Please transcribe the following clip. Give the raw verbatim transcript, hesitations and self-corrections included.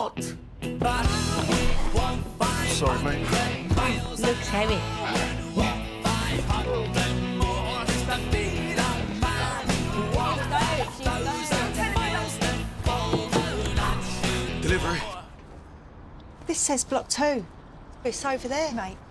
out. But sorry, mate. Looks heavy. Delivery. This says block two. It's over there, mate.